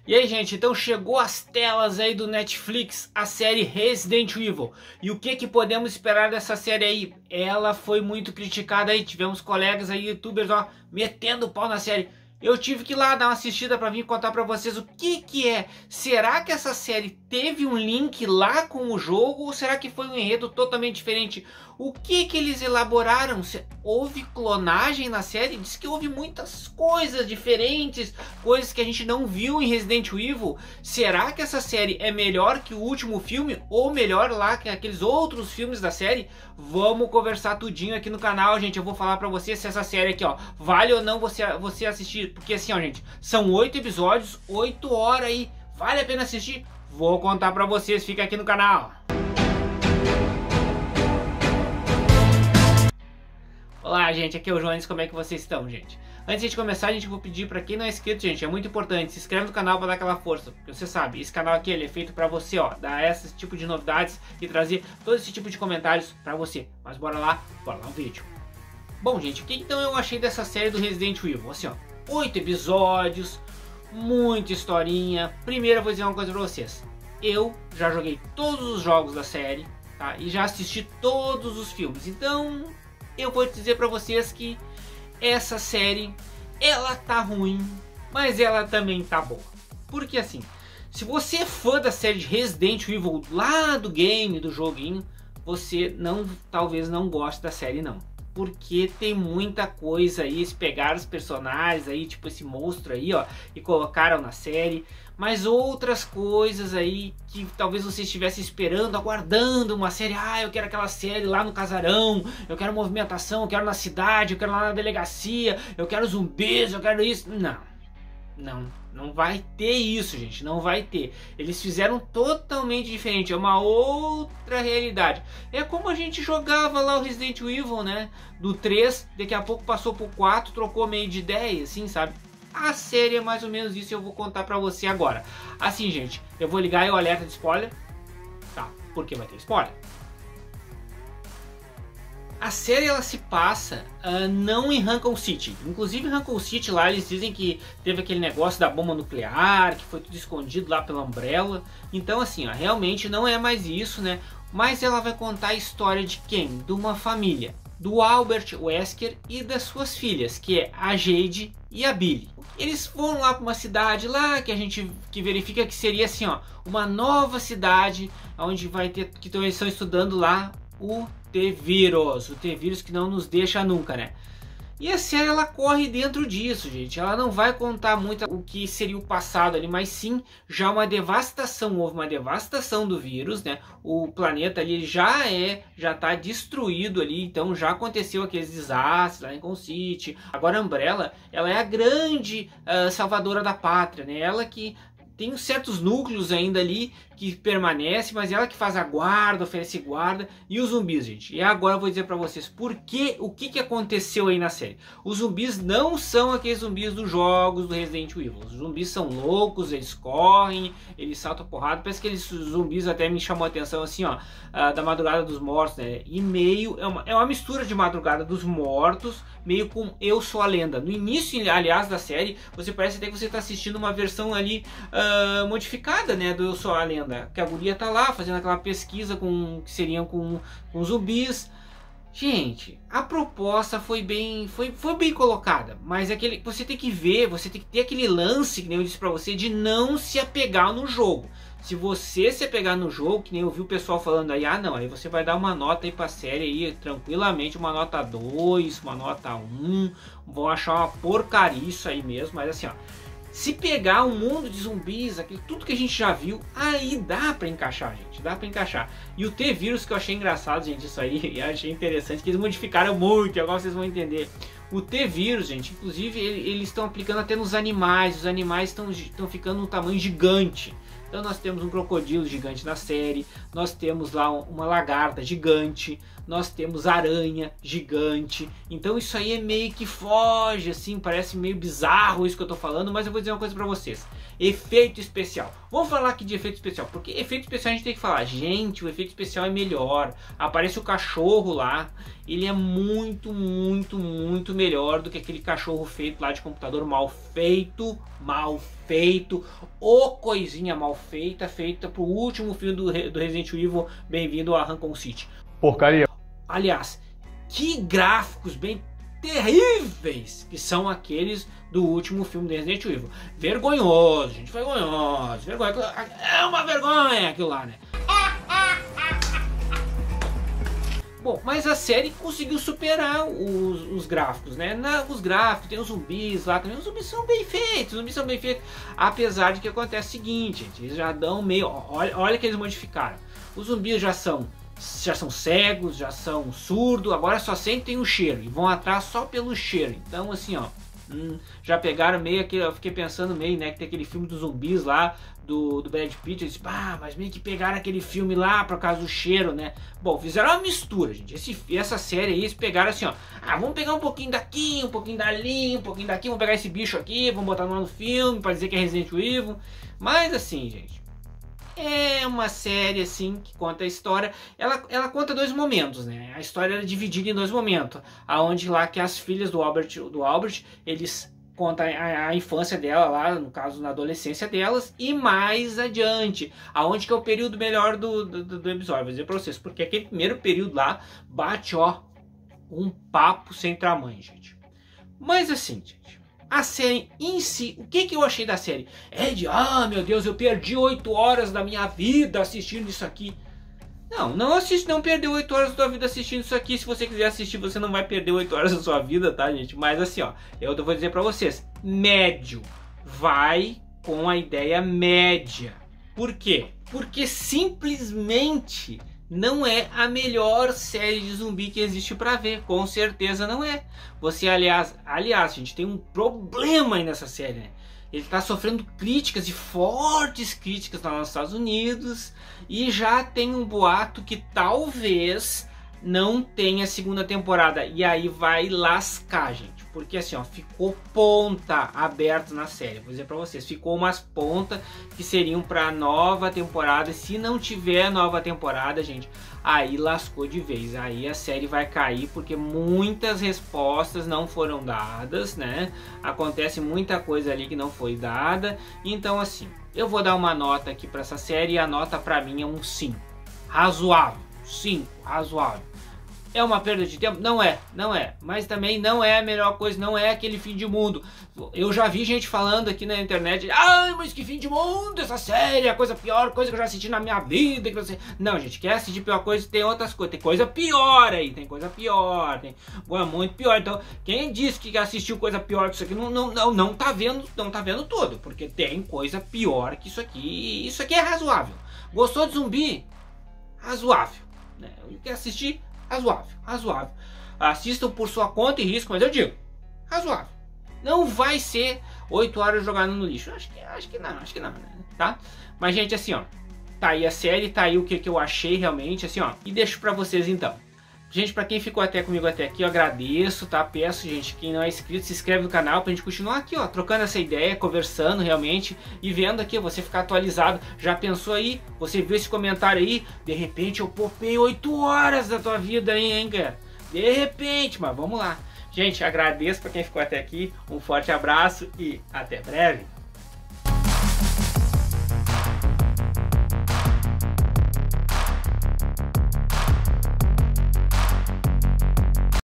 E aí, gente, então chegou às telas aí do Netflix a série Resident Evil. E o que podemos esperar dessa série aí? Ela foi muito criticada aí, tivemos colegas aí, youtubers, ó, metendo o pau na série. Eu tive que ir lá dar uma assistida para vir contar para vocês o que é. Será que essa série teve um link lá com o jogo ou será que foi um enredo totalmente diferente? O que eles elaboraram? Houve clonagem na série? Diz que houve muitas coisas diferentes, coisas que a gente não viu em Resident Evil. Será que essa série é melhor que o último filme ou melhor lá que aqueles outros filmes da série? Vamos conversar tudinho aqui no canal, gente. Eu vou falar pra você se essa série aqui, ó, vale ou não você assistir. Porque assim, ó, gente, são 8 episódios, 8 horas aí. Vale a pena assistir? Vou contar pra vocês, fica aqui no canal. Olá, gente, aqui é o Jones, como é que vocês estão, gente? Antes de começar, eu vou pedir pra quem não é inscrito, gente, é muito importante, se inscreve no canal pra dar aquela força, porque você sabe, esse canal aqui ele é feito pra você, ó, dar esse tipo de novidades e trazer todo esse tipo de comentários pra você. Mas bora lá no vídeo. Bom, gente, o que então eu achei dessa série do Resident Evil? Assim, ó, 8 episódios, muita historinha. Primeiro eu vou dizer uma coisa pra vocês, eu já joguei todos os jogos da série, tá? E já assisti todos os filmes, então eu vou dizer pra vocês que essa série, ela tá ruim, mas ela também tá boa. Porque assim, se você é fã da série de Resident Evil lá do game, do joguinho, você talvez não goste da série não. Porque tem muita coisa aí, eles pegaram os personagens aí, tipo esse monstro aí, ó, e colocaram na série. Mas outras coisas aí que talvez você estivesse esperando, aguardando uma série. Ah, eu quero aquela série lá no casarão, eu quero movimentação, eu quero na cidade, eu quero lá na delegacia, eu quero zumbis, eu quero isso. Não vai ter isso, gente, não vai ter. Eles fizeram totalmente diferente, é uma outra realidade. É como a gente jogava lá o Resident Evil, né? Do 3, daqui a pouco passou pro 4, trocou meio de ideia, assim, sabe? A série é mais ou menos isso e eu vou contar pra você agora. Assim, gente, eu vou ligar aí o alerta de spoiler, tá? Porque vai ter spoiler. A série ela se passa não em Raccoon City. Inclusive em Raccoon City lá eles dizem que teve aquele negócio da bomba nuclear, que foi tudo escondido lá pela Umbrella. Então assim, ó, realmente não é mais isso, né? Mas ela vai contar a história de quem? De uma família. Do Albert Wesker e das suas filhas, que é a Jade e a Billie. Eles foram lá para uma cidade lá que a gente verifica que seria assim, ó, uma nova cidade onde vai ter que eles estão estudando lá o T-Vírus, o T-Vírus que não nos deixa nunca, né? E a série ela corre dentro disso, gente. Ela não vai contar muito o que seria o passado ali, mas sim já uma devastação. Houve uma devastação do vírus, né? O planeta ali já está destruído ali, então já aconteceu aqueles desastres lá em Raccoon City. Agora a Umbrella, ela é a grande salvadora da pátria, né? Ela que tem certos núcleos ainda ali que permanece, mas ela que faz a guarda, oferece guarda. E os zumbis, gente. E agora eu vou dizer pra vocês o que aconteceu aí na série. Os zumbis não são aqueles zumbis dos jogos do Resident Evil. Os zumbis são loucos, eles correm, eles saltam porrada. Parece que aqueles zumbis até me chamou a atenção assim, ó, da Madrugada dos Mortos, né? E meio, é uma mistura de Madrugada dos Mortos, meio com Eu Sou a Lenda. No início, aliás, da série, você parece até que você está assistindo uma versão ali modificada, né, do Eu Sou a Lenda. Que a guria tá lá fazendo aquela pesquisa que seriam com zumbis. Gente, a proposta foi bem colocada, mas você tem que ver, você tem que ter aquele lance, que nem eu disse pra você, de não se apegar no jogo. Se você se apegar no jogo, que nem eu vi o pessoal falando aí, não, aí você vai dar uma nota aí pra série aí, tranquilamente, uma nota 2, uma nota 1, vão achar uma porcaria isso aí mesmo, mas assim, ó, se pegar um mundo de zumbis, tudo que a gente já viu, aí dá pra encaixar, gente, dá pra encaixar. E o T-Vírus que eu achei engraçado, gente, isso aí, e achei interessante, que eles modificaram muito, agora vocês vão entender. O T-Vírus, gente, inclusive eles estão aplicando até nos animais, os animais estão ficando um tamanho gigante. Então nós temos um crocodilo gigante na série, nós temos lá uma lagarta gigante, nós temos aranha gigante. Então isso aí é meio que foge, assim, parece meio bizarro isso que eu tô falando, mas eu vou dizer uma coisa pra vocês. Efeito especial. Vamos falar aqui de efeito especial, porque efeito especial a gente tem que falar. Gente, o efeito especial é melhor. Aparece o cachorro lá, ele é muito, muito, muito melhor do que aquele cachorro feito lá de computador, mal feito, ou coisinha mal feita, feita pro último filme do Resident Evil, Bem-vindo a Raccoon City. Porcaria. Aliás, que gráficos bem terríveis que são aqueles do último filme do Resident Evil. Vergonhoso, gente, vergonhoso. É uma vergonha aquilo lá, né? Bom, mas a série conseguiu superar os gráficos, né? Os gráficos, tem os zumbis lá também. Os zumbis são bem feitos, apesar de que acontece o seguinte, gente, eles já dão meio... Olha que eles modificaram. Os zumbis já são cegos, já são surdos, agora só sentem o cheiro e vão atrás só pelo cheiro. Então assim, ó, já pegaram meio que, eu fiquei pensando meio, né, que tem aquele filme dos zumbis lá do Brad Pitt, eu disse, mas meio que pegaram aquele filme lá por causa do cheiro, né? Bom, fizeram uma mistura, gente. Essa série aí, eles pegaram assim, ó, vamos pegar um pouquinho daqui, um pouquinho dali, um pouquinho daqui, vamos pegar esse bicho aqui, vamos botar no filme para dizer que é Resident Evil. Mas assim, gente, é uma série assim que conta a história. Ela conta dois momentos, né? A história é dividida em dois momentos, aonde lá que as filhas do Albert, eles contam a infância dela lá, no caso na adolescência delas, e mais adiante, aonde que é o período melhor do episódio. Vou dizer pra vocês, porque aquele primeiro período lá bate, ó, um papo sem tamanho, gente. Mas assim, gente, a série em si, o que eu achei da série? Meu Deus, eu perdi 8 horas da minha vida assistindo isso aqui. Não assiste, não perdeu 8 horas da sua vida assistindo isso aqui. Se você quiser assistir, você não vai perder 8 horas da sua vida, tá, gente? Mas assim, ó, eu vou dizer pra vocês, médio, vai com a ideia média. Por quê? Porque simplesmente não é a melhor série de zumbi que existe pra ver, com certeza não é. Você, aliás, gente, tem um problema aí nessa série, né? Ele está sofrendo críticas e fortes críticas lá nos Estados Unidos, e já tem um boato que talvez não tenha segunda temporada, e aí vai lascar, gente, porque assim, ó, ficou ponta aberta na série. Vou dizer pra vocês, ficou umas pontas que seriam pra nova temporada. Se não tiver nova temporada, gente, aí lascou de vez, aí a série vai cair, porque muitas respostas não foram dadas, né? Acontece muita coisa ali que não foi dada. Então assim, eu vou dar uma nota aqui pra essa série, e a nota pra mim é um 5, razoável, 5, razoável. É uma perda de tempo? Não é, mas também não é a melhor coisa, não é aquele fim de mundo. Eu já vi gente falando aqui na internet, mas que fim de mundo, essa série, a pior coisa que eu já assisti na minha vida. Que você... Não, gente, quer assistir pior coisa, tem outras coisas, tem coisa pior aí, tem coisa pior, tem muito pior. Então, quem disse que assistiu coisa pior que isso aqui, não tá vendo tudo, porque tem coisa pior que isso aqui. Isso aqui é razoável. Gostou de zumbi? Razoável, né? Quer assistir? Razoável. Assistam por sua conta e risco, mas eu digo, razoável. Não vai ser 8 horas jogando no lixo. Acho que não, né? Tá? Mas, gente, assim, ó, tá aí a série, tá aí o que eu achei realmente, assim, ó. E deixo pra vocês, então. Gente, pra quem ficou comigo até aqui, eu agradeço, tá? Peço, gente, quem não é inscrito, se inscreve no canal pra gente continuar aqui, ó, trocando essa ideia, conversando realmente e vendo aqui, você ficar atualizado. Já pensou aí? Você viu esse comentário aí? De repente eu poupei 8 horas da tua vida aí, hein, cara? De repente, mas vamos lá. Gente, agradeço pra quem ficou até aqui, um forte abraço e até breve.